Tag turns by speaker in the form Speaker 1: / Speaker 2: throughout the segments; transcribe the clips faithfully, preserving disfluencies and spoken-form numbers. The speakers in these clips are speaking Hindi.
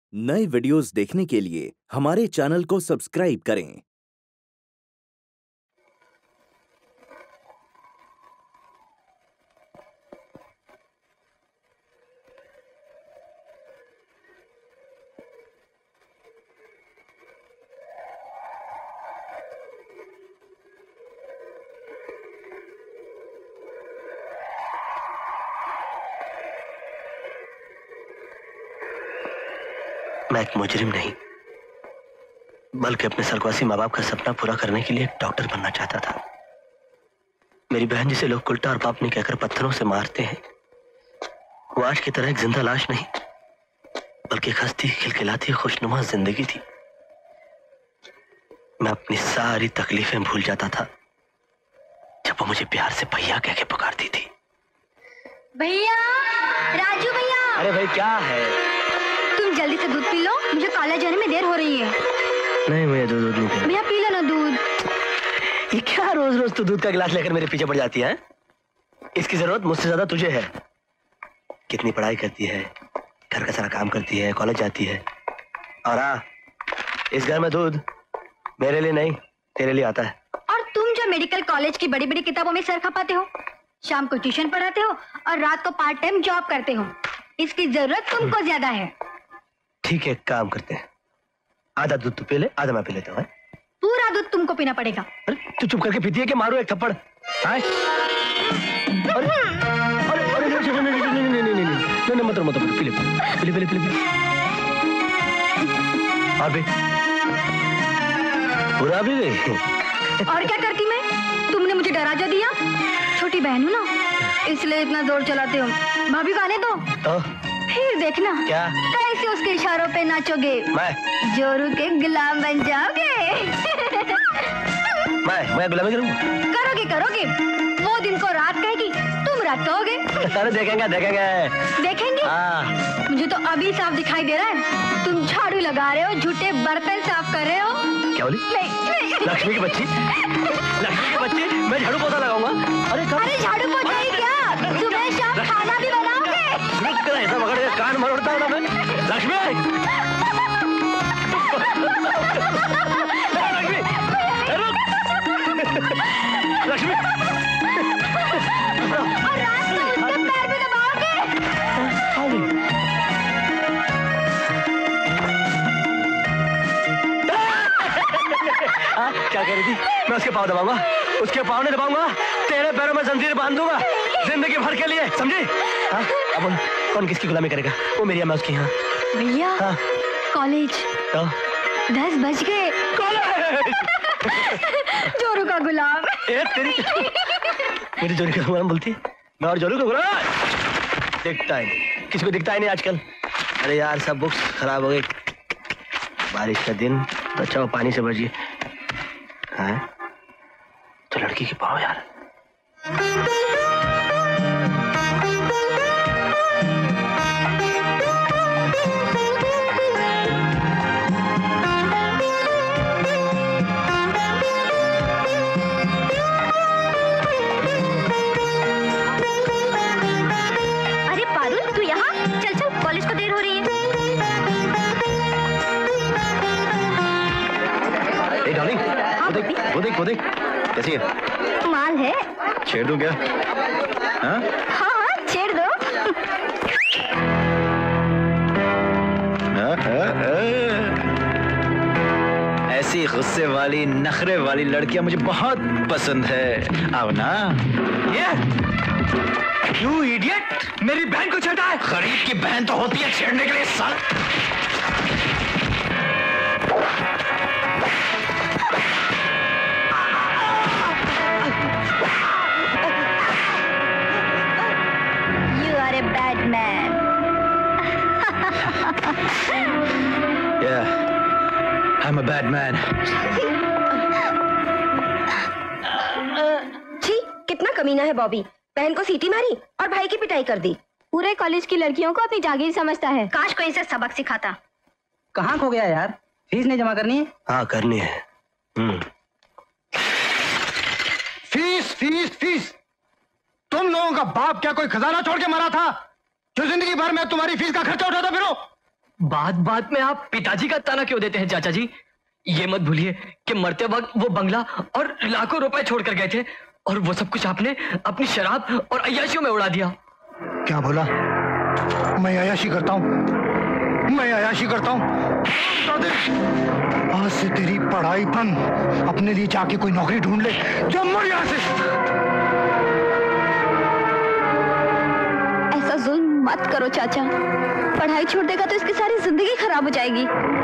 Speaker 1: नए वीडियोस देखने के लिए हमारे चैनल को सब्सक्राइब करें।
Speaker 2: मैं एक मुजरिम नहीं, बल्कि अपने स्वर्गवासी माँ बाप का सपना पूरा करने के लिए एक डॉक्टर बनना चाहता था। मेरी बहन जिसे लोग उल्टा और पाप नहीं कहकर पत्थरों से मारते हैं, वो आज की तरह एक जिंदा लाश नहीं, बल्कि एक हंसती खिलखिलाती खुशनुमा जिंदगी थी। मैं अपनी सारी तकलीफें भूल जाता था जब वो मुझे प्यार से भैया कह के पुकारती थी।
Speaker 3: भैया, राजू भैया।
Speaker 2: अरे भाई क्या है?
Speaker 3: तुम जल्दी से दूध पी लो, मुझे कॉलेज जाने में देर हो रही है।
Speaker 2: नहीं, मुझे दूध दूध नहीं पीना।
Speaker 3: भैया पी लो ना दूध।
Speaker 2: ये क्या रोज रोज तू दूध का गिलास लेकर मेरे पीछे पड़ जाती है? इसकी जरूरत मुझसे ज्यादा तुझे है। कितनी पढ़ाई करती है, घर का सारा काम करती है, कॉलेज जाती है, और हाँ, इस घर में दूध मेरे लिए नहीं तेरे लिए आता है।
Speaker 3: और तुम जो मेडिकल कॉलेज की बड़ी बड़ी किताबों में सर खपाते हो, शाम को ट्यूशन पढ़ाते हो और रात को पार्ट टाइम जॉब करते हो, इसकी जरूरत तुमको ज्यादा है। ठीक है, काम करते हैं, आधा दूध तू पी ले, आधा मैं पी लेता हूँ। पूरा दूध तुमको पीना पड़ेगा। अरे तू चुप करके पीती है कि मारू एक थप्पड़? अरे अरे अरे नहीं नहीं नहीं नहीं नहीं नहीं नहीं मत मत मत पी ले पी ले पी ले पी ले और भी पूरा भी गई। और क्या करती मैं? तुमने मुझे डरा जो दिया। छोटी बहन हूँ ना, इसलिए इतना जोर चलाते हो। भाभी को आने दो तो फिर देखना क्या कैसे उसके इशारों पे नाचोगे। मैं जोरू के गुलाम बन जाओगे। मैं मैं गुलामी करूँगा? करोगे करोगे, वो दिन को रात कहेगी, तुम रात कहोगे। अरे देखेंगे देखेंगे देखेंगे। हाँ। मुझे तो अभी साफ दिखाई दे रहा है, तुम झाड़ू लगा रहे हो, झूठे बर्तन साफ कर रहे हो। क्या बोली? नहीं, लक्ष्मी की बच्ची, लक्ष्मी की बच्ची, मैं झाड़ू पोछा लगाऊंगा। अरे अरे झाड़ू पोछा ही क्या, सुबह शाम खाना भी बनाओगे। ऐसा मगर कान मरोड़ता हूँ ना मैं। लक्ष्मी लक्ष्मी और रात में उसके पैर भी दबाओगे। क्या कह रही थी? मैं उसके पाँव दबाऊंगा, उसके पाँव नहीं दबाऊंगा, तेरे पैरों में जंजीर बांध दूंगा जिंदगी भर के लिए, समझी? हाँ, अब कौन किसकी गुलामी करेगा? वो मेरी, मैं उसकी। हाँ भैया। हाँ कॉलेज तो दस बज गए। कॉलेज जोरू का गुलाम। ए तेरी मेरी जोरू का गुलाम बोलती, मैं और जोरू का गुलाम। दिखता है किसी को, दिखता ही नहीं आजकल। अरे यार सब बुक्स खराब हो गई, बारिश का दिन तो अच्छा वो पानी से भर गए। हाँ तो लड़की की पाओ यार। अरे पारुल तू यहाँ चल चल, कॉलेज को देर हो रही है। ए डार्लिंग, वो देख वो देख वो देख कैसी है? माल है। छेड़ दूं क्या? हाँ हाँ हाँ छेड़ दो। हाँ, हाँ, हाँ। ऐसी गुस्से वाली नखरे वाली लड़कियां मुझे बहुत पसंद है। आओ ना। ये यू इडियट, मेरी बहन को छेड़ा है। गरीब की बहन तो होती है छेड़ने के लिए साल। Bad man. Yeah, I'm a bad man.
Speaker 4: छी, कितना कमीना है बॉबी। बहन को सीटी मारी और भाई की पिटाई कर दी।
Speaker 3: पूरे कॉलेज की लड़कियों को अपनी जागीर समझता है। काश कोई इसे सबक सिखाता।
Speaker 5: कहाँ खो गया यार? फीस नहीं जमा करनी है?
Speaker 2: हाँ करनी है। हम्म।
Speaker 6: Fees fees fees. तुम लोगों का बाप क्या कोई खजाना छोड़ के मरा था जो जिंदगी भर में तुम्हारी फीस का खर्चा उठाता फिरो?
Speaker 3: बात बात में आप पिताजी का ताना क्यों देते हैं चाचा जी? ये मत भूलिए कि मरते वक्त वो बंगला और लाखों रुपए छोड़कर गए थे और वो सब कुछ आपने अपनी शराब और अय्याशियों में उड़ा दिया।
Speaker 6: क्या बोला? मैं अय्याशी करता हूँ? मैं अय्याशी करता हूँ? आज से तेरी पढ़ाई बंद, अपने लिए जाके कोई नौकरी ढूंढ ले, जब मर यहाँ से।
Speaker 7: ऐसा जुल्म मत करो चाचा, पढ़ाई छोड़ देगा तो इसकी सारी जिंदगी खराब हो जाएगी।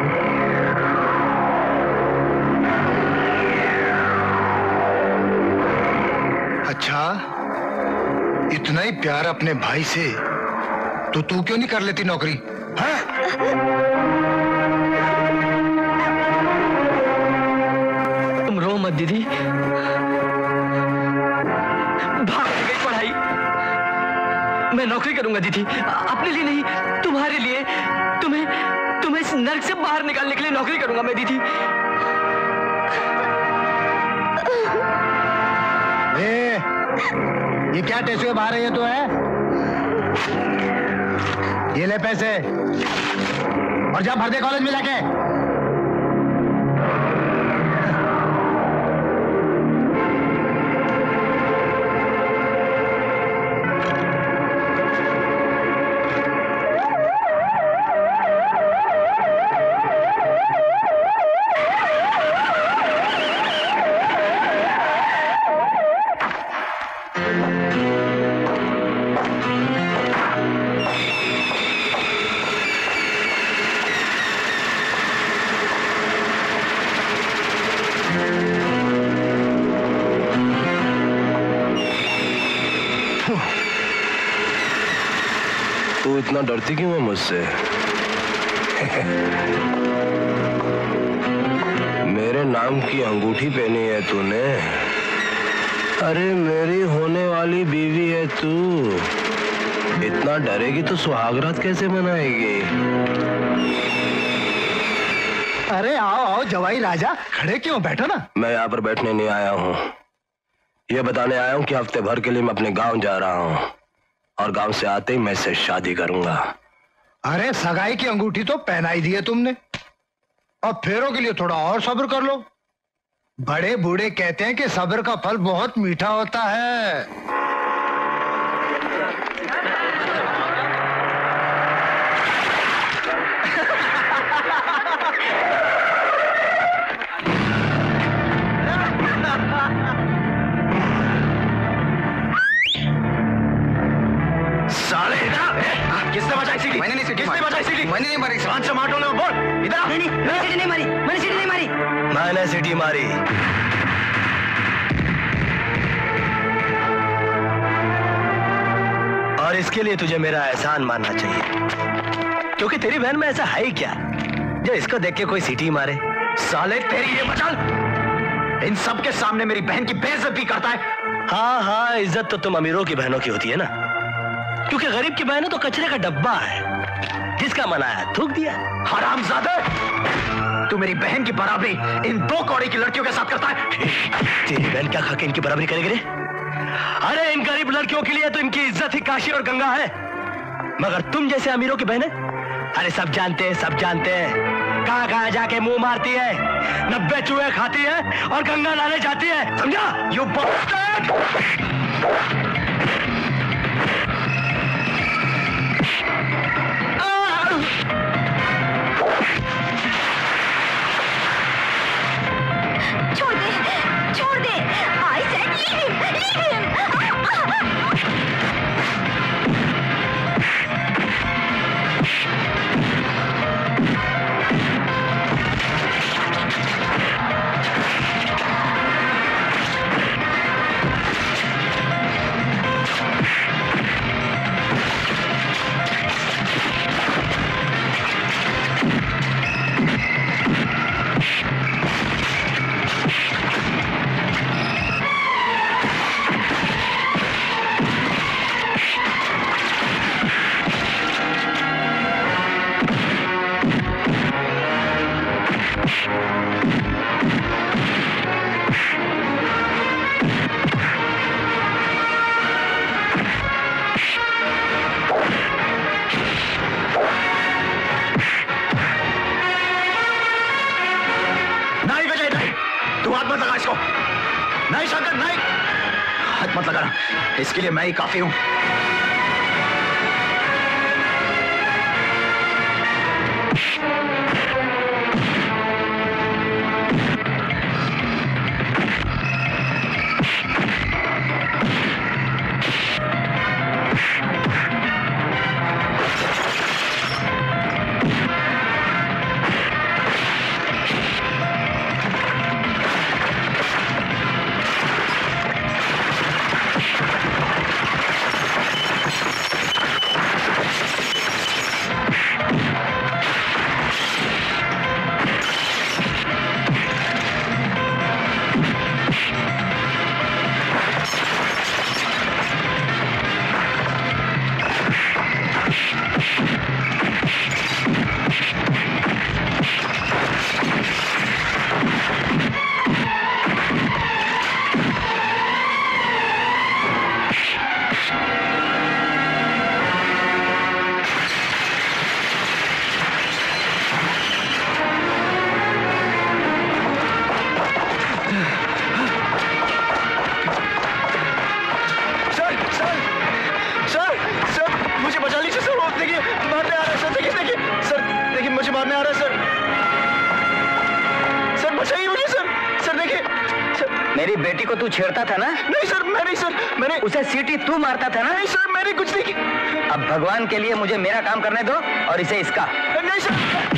Speaker 6: अच्छा, इतना ही प्यार अपने भाई से तो तू क्यों नहीं कर लेती नौकरी? हाँ?
Speaker 3: तुम रो मत दीदी, भाग गई पढ़ाई। मैं नौकरी करूंगा दीदी, अपने लिए नहीं, तुम्हारे लिए। तुम्हें तुम्हें इस नर्क से बाहर निकालने के लिए नौकरी करूंगा मैं दीदी।
Speaker 6: ए, ये क्या टेसुए बाहर है? ये तो है, ये ले पैसे और जा भर दे कॉलेज में जाके।
Speaker 2: इतना डरती क्यों है मुझसे? मेरे नाम की अंगूठी पहनी है तूने। अरे मेरी होने वाली बीवी है तू। इतना डरेगी तो सुहागरात कैसे मनाएगी?
Speaker 6: अरे आओ आओ जवाई राजा, खड़े क्यों? बैठो ना।
Speaker 2: मैं यहाँ पर बैठने नहीं आया हूँ, ये बताने आया हूँ कि हफ्ते भर के लिए मैं अपने गांव जा रहा हूँ और गांव से आते ही मैं इससे शादी करूंगा।
Speaker 6: अरे सगाई की अंगूठी तो पहनाई दी है तुमने, और फेरों के लिए थोड़ा और सब्र कर लो। बड़े बूढ़े कहते हैं कि सब्र का फल बहुत मीठा होता है।
Speaker 3: किसने बजाई सीटी? मैंने नहीं सीटी किसने बजाई सीटी? मैंने नहीं मारी। पांच टमाटो ने बोल इधर। नहीं नहीं मैंने सीटी नहीं मारी, मैंने सीटी नहीं मारी। मैंने सीटी मारी। और इसके लिए तुझे मेरा एहसान मानना चाहिए, क्योंकि तेरी बहन में ऐसा है ही क्या जो इसको देख के कोई सीटी मारे? साले तेरी ये बचाल इन सब के सामने मेरी बहन की बेइज्जती करता है। हाँ हाँ, इज्जत तो तुम अमीरों की बहनों की होती है ना, क्योंकि गरीब की बहनों तो कचरे का डब्बा है, जिसका मन आया थूक दिया। हरामजादे, तू मेरी बहन की बराबरी इन दो कौड़ी की लड़कियों के साथ करता है। तेरी बहन क्या खा के इनकी बराबरी करेगी रे? अरे इन गरीब लड़कियों के लिए तो इनकी इज्जत ही काशी और गंगा है, मगर तुम जैसे अमीरों की बहनें, अरे सब जानते हैं, सब जानते हैं कहां कहां जाके मुंह मारती है, नब्बे चूहे खाती है और गंगा नहाने जाती है, समझा? You bastard!
Speaker 7: छोड़ दे, छोड़ दे। I said leave him, leave him.
Speaker 6: नहीं शंकर नहीं, हाथ मत लगाना, इसके लिए मैं ही काफी हूं।
Speaker 5: छेड़ता था ना?
Speaker 3: नहीं सर, मैं नहीं सर, मैंने
Speaker 5: उसे सीटी तू मारता था ना?
Speaker 3: नहीं सर, मैंने कुछ नहीं किया।
Speaker 5: अब भगवान के लिए मुझे मेरा काम करने दो और इसे इसका।
Speaker 3: नहीं सर।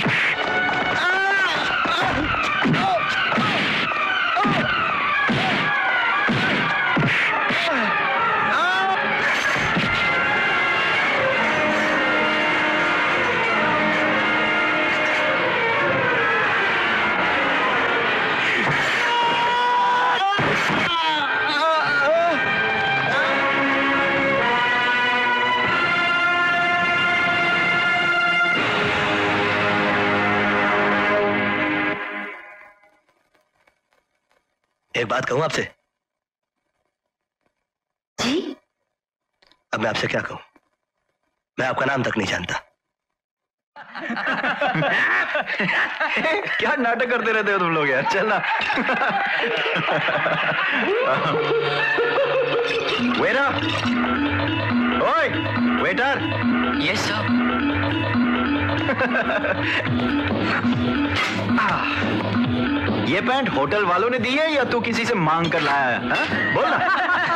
Speaker 3: एक बात कहूं आपसे?
Speaker 4: जी?
Speaker 3: अब मैं आपसे क्या कहूं? मैं आपका नाम तक नहीं जानता।
Speaker 6: क्या नाटक करते रहते हो तुम लोग यार, चल ना। वेटर, ओए वेटर।
Speaker 2: Yes sir.
Speaker 6: ये पैंट होटल वालों ने दी है या तू किसी से मांग कर लाया है? हा? बोल ना।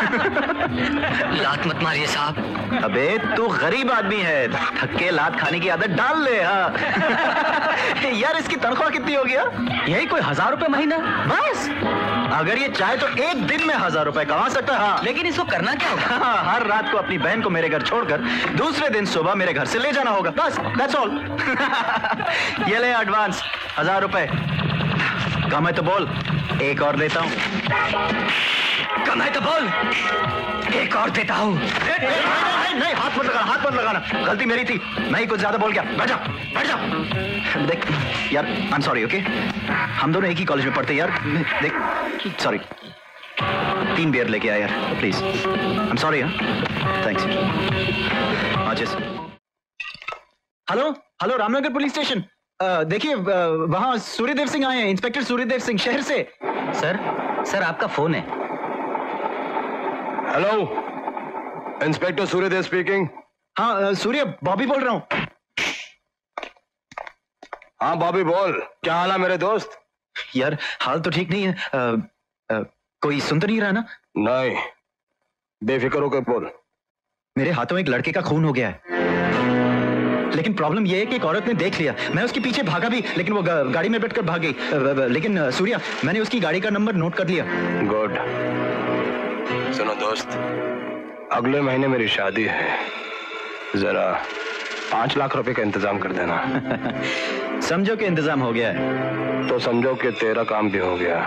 Speaker 2: लात मत मारिए साहब।
Speaker 6: अबे तू गरीब आदमी है, थक्के लात खाने की आदत डाल ले। हाँ यार, इसकी तनख्वाह कितनी होगी?
Speaker 5: यही कोई हजार रुपए महीना
Speaker 6: बस। अगर ये चाहे तो एक दिन में हजार रुपए कमा सकता है। हाँ।
Speaker 5: लेकिन इसको करना क्या होगा?
Speaker 6: हाँ, हर रात को अपनी बहन को मेरे घर छोड़कर दूसरे दिन सुबह मेरे घर से ले जाना होगा, बस दैट्स ऑल। ये ले एडवांस हजार रुपए। कम है तो बोल, एक और देता हूँ।
Speaker 3: कम है तो बोल, एक और देता हूँ।
Speaker 6: नहीं, नहीं, हाथ मत लगाना, हाथ मत लगाना, गलती मेरी थी, मैं ही कुछ ज्यादा बोल गया। बैठ जा, बैठ जा। देख यार, आई एम सॉरी, ओके? हम दोनों एक ही कॉलेज में पढ़ते यार। देख, सॉरी, तीन बियर लेके आया यार, प्लीज। I am sorry. हाँ, थैंक्स। माचिस। Hello hello, Ramnagar police station. देखिए, वहां सूर्यदेव सिंह आए हैं, इंस्पेक्टर सूर्यदेव सिंह, शहर से।
Speaker 5: सर सर आपका फोन है।
Speaker 8: Hello, inspector Suryadev speaking.
Speaker 6: हाँ सूर्य, बॉबी बोल रहा हूँ।
Speaker 8: हाँ बॉबी बोल, क्या हाल है मेरे दोस्त?
Speaker 6: यार हाल तो ठीक नहीं है। आ, आ, कोई सुन तो नहीं रहा ना?
Speaker 8: नहीं, बेफिक्र होकर बोल।
Speaker 6: मेरे हाथों एक लड़के का खून हो गया है, लेकिन प्रॉब्लम यह है कि एक औरत ने देख लिया। मैं उसके पीछे भागा भी, लेकिन वो गाड़ी में बैठकर भाग गई। लेकिन सूर्या, मैंने उसकी गाड़ी का नंबर नोट कर लिया।
Speaker 8: गुड। सुनो दोस्त, अगले महीने मेरी शादी है, जरा पांच लाख रुपए का इंतजाम कर देना।
Speaker 6: समझो कि इंतजाम हो गया है
Speaker 8: तो समझो कि तेरा काम भी हो गया।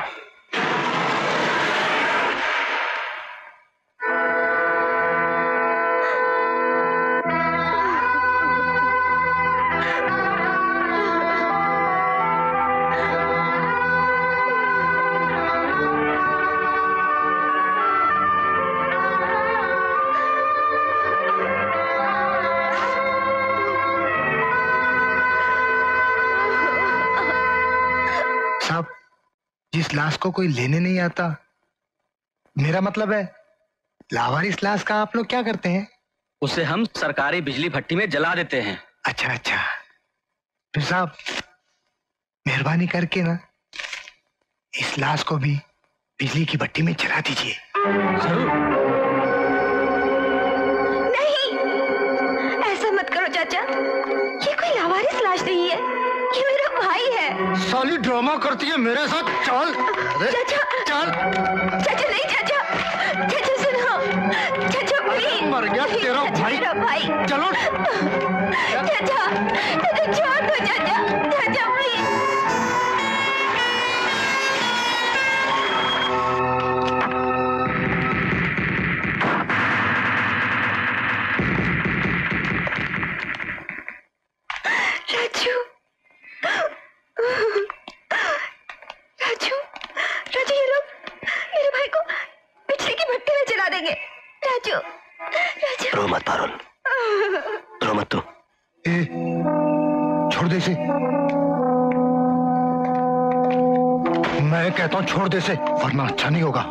Speaker 6: जिस लाश को कोई लेने नहीं आता मेरा मतलब है लावारिस लाश का आप लोग क्या करते हैं?
Speaker 5: उसे हम सरकारी बिजली भट्टी में जला देते हैं।
Speaker 6: अच्छा अच्छा, फिर साहब मेहरबानी करके ना इस लाश को भी बिजली की भट्टी में जला दीजिए।
Speaker 5: जरूर।
Speaker 4: नहीं, ऐसा मत करो चाचा, ये कोई लावारिस लाश नहीं है, ये मेरा भाई है।
Speaker 6: साली ड्रामा करती है मेरे साथ। चल
Speaker 4: चाचा,
Speaker 6: चल।
Speaker 4: चाचा नहीं, चाचा चाचा सुनो, चाचा प्लीज।
Speaker 6: मर गया तेरा भाई।
Speaker 4: मेरा भाई।
Speaker 6: चलो
Speaker 4: चाचा, चाचा छोड़ दो चाचा, चाचा प्लीज। राजू, राजू, राजू ये लोग मेरे भाई को बिजली की भट्टी में जला देंगे। राजू, राजू।
Speaker 2: रो मत पारुल, रो मत तू।
Speaker 6: ए, छोड़ दे इसे। मैं कहता हूँ छोड़ दे इसे, वरना अच्छा नहीं होगा।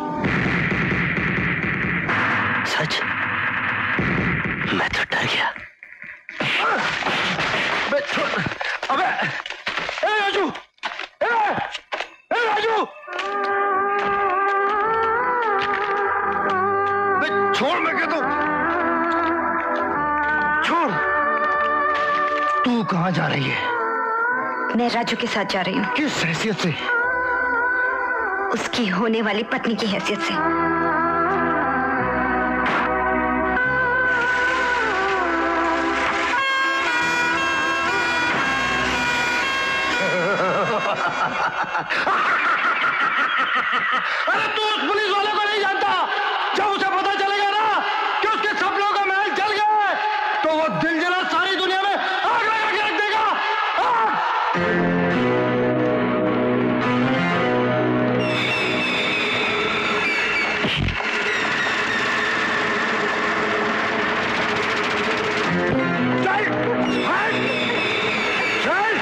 Speaker 2: सच? मैं तो डर गया।
Speaker 6: अबे, ए राजू, ए, ए राजू, बे छोड़, मैं कहता हूँ छोड़। तू कहाँ जा रही है?
Speaker 4: मैं राजू के साथ जा रही हूँ।
Speaker 6: किस हैसियत से?
Speaker 4: उसकी होने वाली पत्नी की हैसियत से।
Speaker 6: अरे तू उस पुलिस वाले को नहीं जानता। जब उसे पता चलेगा ना कि उसके सपनों का महल जल गया है, तो वो दिल जला सारी दुनिया में आग लगा के रख देगा। आग! चल, हट! चल!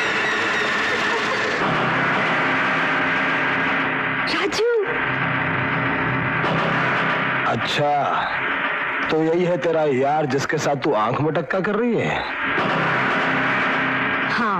Speaker 4: राजू,
Speaker 8: अच्छा, तो यही है तेरा यार जिसके साथ तू आंख मटक्का कर रही है?
Speaker 4: हाँ।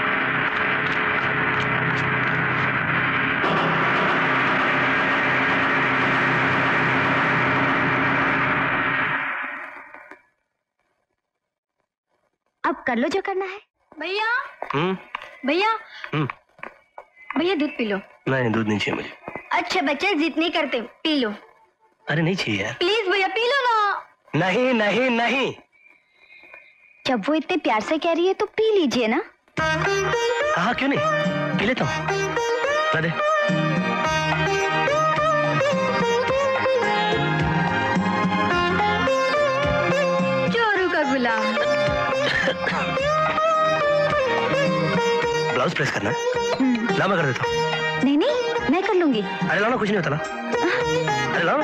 Speaker 7: अब कर लो जो करना है।
Speaker 4: भैया,
Speaker 2: हम्म
Speaker 4: भैया,
Speaker 2: हम्म
Speaker 4: भैया दूध पी लो।
Speaker 2: नहीं, दूध नहीं चाहिए मुझे।
Speaker 4: अच्छा बच्चे जिद नहीं करते, पी लो।
Speaker 2: अरे नहीं चाहिए यार।
Speaker 4: प्लीज भैया पी लो ना।
Speaker 2: नहीं नहीं नहीं।
Speaker 7: जब वो इतने प्यार से कह रही है तो पी लीजिए ना।
Speaker 2: हाँ क्यों नहीं, पी लेता हूँ। ला दे।
Speaker 4: चोरू का गुलाम।
Speaker 2: ब्लाउज प्रेस करना है? ला मैं कर देता हूँ।
Speaker 7: नहीं नहीं, मैं कर लूंगी।
Speaker 2: अरे लाओ ना, कुछ नहीं होता ना। अरे लाओ ना।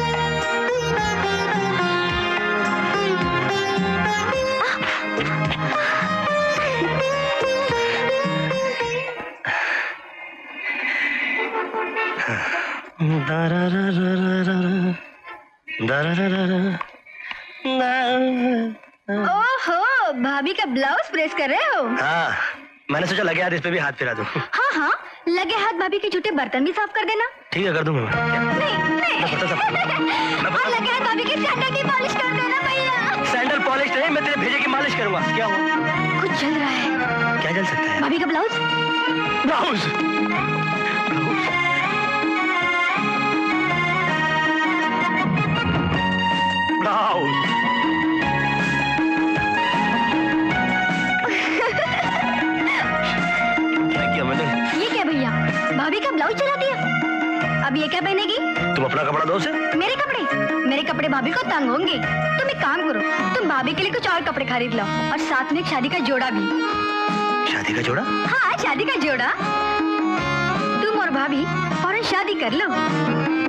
Speaker 4: ओहो, भाभी का ब्लाउज प्रेस कर रहे हो?
Speaker 2: हाँ, मैंने सोचा लगे हाथ इस पे भी हाथ फिरा दूं।
Speaker 4: हाँ हाँ, लगे हाथ भाभी के झूठे बर्तन भी साफ कर देना।
Speaker 2: ठीक है, कर दूंगा मैं।
Speaker 4: नहीं नहीं,
Speaker 2: मैं पता सब
Speaker 4: और लगे हाथ भाभी के सैंडल की पॉलिश कर देना भैया।
Speaker 2: सैंडल पॉलिश नहीं, मैं तेरे भेजे की मालिश करूंगा। क्या हुआ?
Speaker 4: कुछ चल रहा है।
Speaker 2: क्या चल सकता है?
Speaker 4: भाभी का ब्लाउज।
Speaker 2: ब्लाउज ब्लाउज क्या किया मैंने?
Speaker 4: ये क्या भैया, भाभी का ब्लाउज चला दिया। अब ये क्या पहनेगी?
Speaker 2: तुम अपना कपड़ा दो से।
Speaker 4: मेरे कपड़े? मेरे कपड़े भाभी को तंग होंगे। तुम एक काम करो, तुम भाभी के लिए कुछ और कपड़े खरीद लो, और साथ में एक शादी का जोड़ा भी।
Speaker 2: शादी का जोड़ा?
Speaker 4: हाँ, शादी का जोड़ा। तुम और भाभी फौरन शादी कर लो।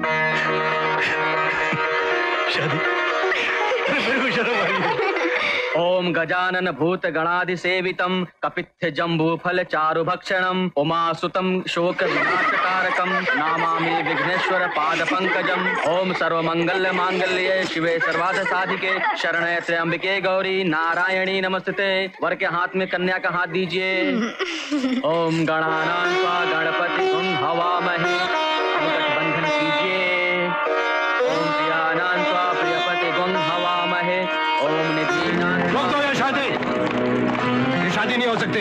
Speaker 2: शादी? मेरे को शर्म आ रही है।
Speaker 5: ओम गजानन भूत गणादि सेवितम कपित्थ जम्बू फल चारु भक्षणम उमासुतम शोक विनाशकारकम नामामि विघ्नेश्वर पाद पंकजम। ओम सर्वमंगल मांगल्ये शिवे सर्वार्थ साधिके शरण्ये त्र्यंबके गौरी नारायणी नमस्ते। वर के हाथ में कन्या का हाथ दीजिए। ओम गणानां त्वा गणपति तुम हवामहे गठबंधन कीजिए। ओम प्रियानां त्वा प्रियपति गुण हवामहे। ओम निधीनां
Speaker 3: रोक दो ये शादी, ये शादी नहीं हो सकती।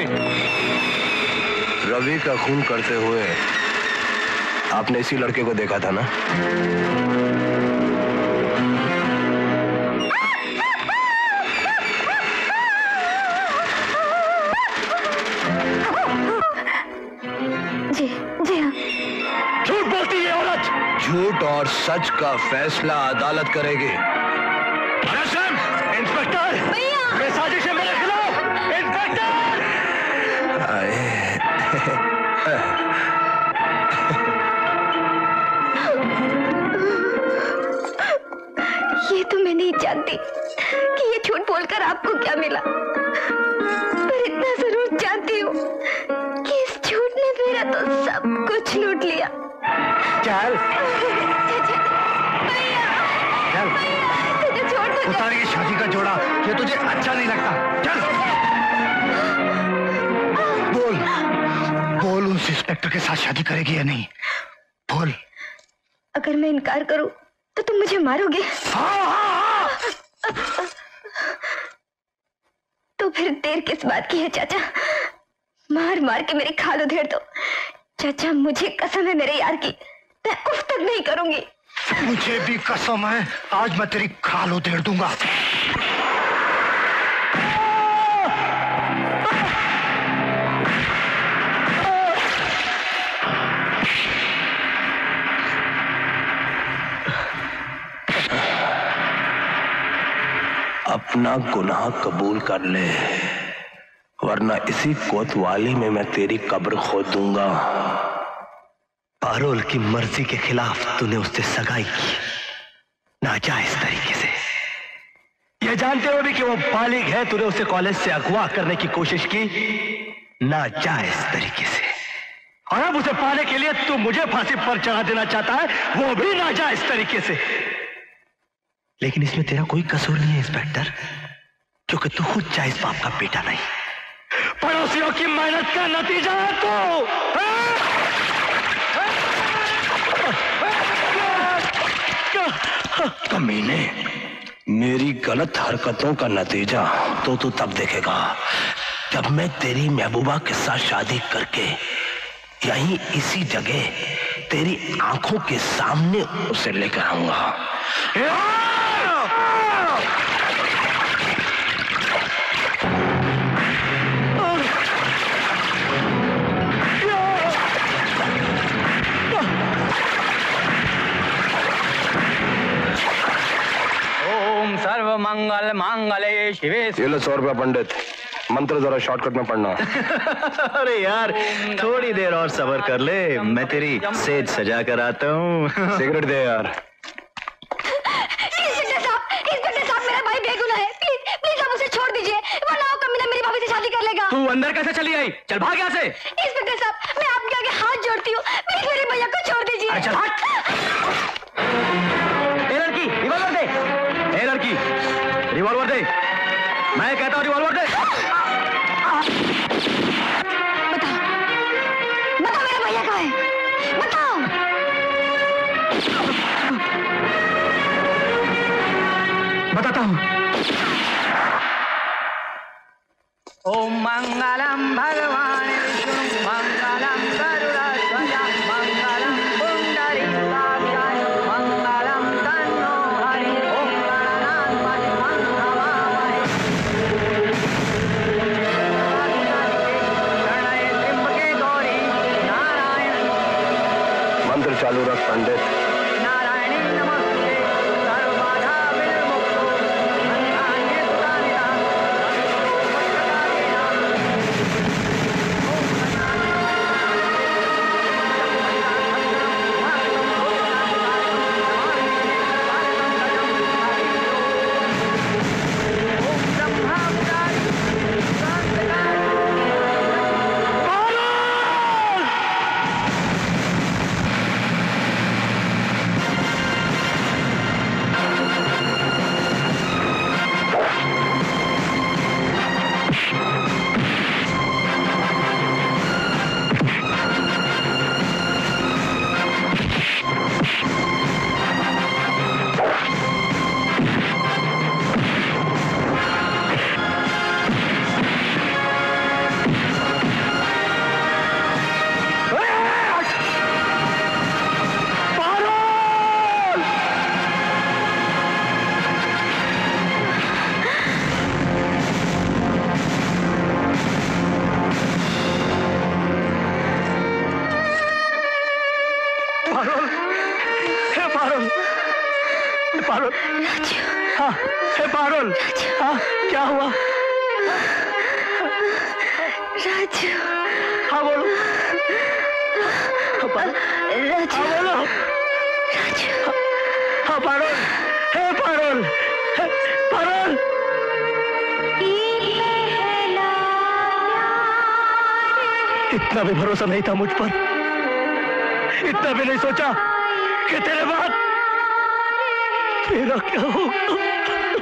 Speaker 8: रवि का खून करते हुए आपने इसी लड़के को देखा था ना?
Speaker 7: जी जी हाँ।
Speaker 3: झूठ बोलती है औरत।
Speaker 8: झूठ और सच का फैसला अदालत करेगी।
Speaker 3: इंस्पेक्टर, ये साजिश है मेरे खिलाफ। इंस्पेक्टर,
Speaker 4: ये तो मैं नहीं जानती कि ये झूठ बोलकर आपको क्या मिला, पर इतना जरूर जानती हूँ कि इस झूठ ने मेरा तो सब कुछ लूट लिया।
Speaker 3: चल
Speaker 6: उतार ये शादी का जोड़ा, ये तुझे अच्छा नहीं लगता। चल बोल बोल, उस इंस्पेक्टर के साथ शादी करेगी या नहीं? बोल।
Speaker 4: अगर मैं इनकार करूं तो तुम मुझे मारोगे?
Speaker 6: हाँ, हाँ, हाँ।
Speaker 4: तो फिर देर किस बात की है चाचा? मार मार के मेरी खाल उधेड़ दो। चाचा मुझे कसम है मेरे यार की, मैं उफ तक नहीं करूंगी।
Speaker 6: मुझे भी कसम है, आज मैं तेरी खाल उधेड़ दूंगा।
Speaker 8: अपना गुनाह कबूल कर ले, वरना इसी कोतवाली में मैं तेरी कब्र खोद दूंगा।
Speaker 2: पारुल की मर्जी के खिलाफ तूने उससे सगाई की, नाजायज तरीके से।
Speaker 3: ये जानते हुए भी कि वो बालिग है, तूने उसे कॉलेज से अगवा करने की कोशिश की,
Speaker 2: नाजायज तरीके से।
Speaker 3: और अब उसे पाने के लिए तू मुझे फांसी पर चढ़ा देना चाहता है, वो भी नाजायज तरीके से।
Speaker 2: लेकिन इसमें तेरा कोई कसूर नहीं है इंस्पेक्टर, क्योंकि तू खुद जायज बाप का बेटा नहीं।
Speaker 3: पड़ोसियों की मेहनत का नतीजा है तू।
Speaker 8: कमीने, मेरी गलत हरकतों का नतीजा तो तू तब देखेगा जब मैं तेरी महबूबा के साथ शादी करके यहीं इसी जगह तेरी आंखों के सामने उसे लेकर आऊंगा।
Speaker 5: सर्व मंगल मांगले शिवे।
Speaker 8: ये लो सौ रुपया पंडित, मंत्र जरा शॉर्टकट में पढ़ना।
Speaker 9: अरे यार थोड़ी देर और सब्र कर ले, मैं तेरी सेज सजा कर आता हूँ।
Speaker 8: सिगरेट दे यार।
Speaker 4: इंस्पेक्टर साहब, इंस्पेक्टर साहब मेरा भाई बेगुनाह है, प्लीज प्लीज आप उसे छोड़ दीजिए, वरना वो कमीना मेरी भाभी से शादी कर लेगा।
Speaker 5: तू अंदर कैसे चली आई? चल भाग यहाँ से।
Speaker 4: इंस्पेक्टर साहब मैं आपके आगे हाथ जोड़ती हूँ, प्लीज मेरे भैया को छोड़ दीजिए।
Speaker 5: चल हट। ए लड़की रिवॉल्वर दे, ए लड़की रिवॉल्वर दे, मैं कहता हूँ रिवॉल्वर दे।
Speaker 4: बताओ बताओ मेरा भैया कहाँ है, बताओ।
Speaker 3: बताता हूँ।
Speaker 5: ओम मंगलम भगवान विष्णु मंगलम गरुड़ध्वजा मंगलम पुंडरीकाक्षाय मंगलम तन्नो हरि। ओम गणानां मंगलवामहे शरण्ये त्र्यंबके गौरी नारायण।
Speaker 8: मंत्र चालू रख पंडित।
Speaker 5: नारायणी नमस्ते सर्वबाधा विमुक्तो अन्यान्ये सुतानिधा। ओम ब्रह्मा
Speaker 3: पारुल। हाँ, हे पारुल। हाँ, क्या हुआ?
Speaker 4: राजू।
Speaker 3: हाँ बोलो।
Speaker 4: राजू।
Speaker 3: हाँ बोलो।
Speaker 4: राजू।
Speaker 3: हाँ पारुल। हे पारुल। पारुल। इतना भी भरोसा नहीं था मुझ पर, इतना भी नहीं सोचा कि तेरे बाद मेरा क्या होगा।